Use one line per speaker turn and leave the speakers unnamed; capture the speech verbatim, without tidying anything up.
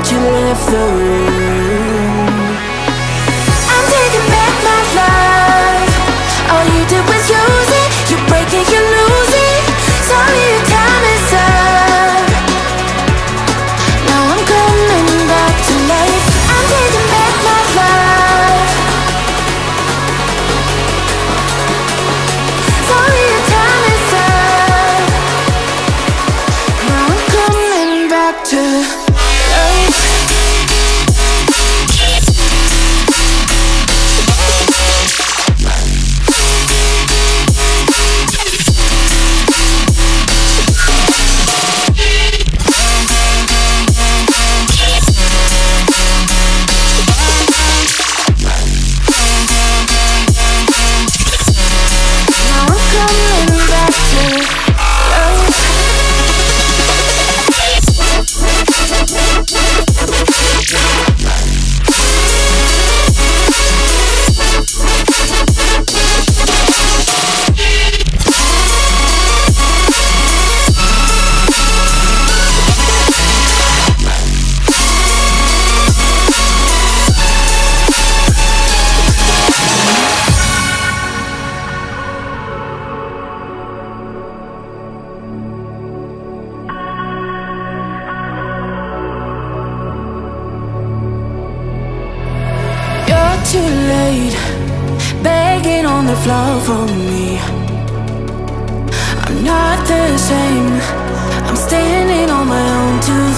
you left the room. I'm taking back my life. All you did was use it. You break it, you lose it. Sorry, your time is up. Now I'm coming back to life. I'm taking back my life. Sorry, your time is up. Now I'm coming back to life. Too late, begging on the floor for me. I'm not the same. I'm standing on my own too.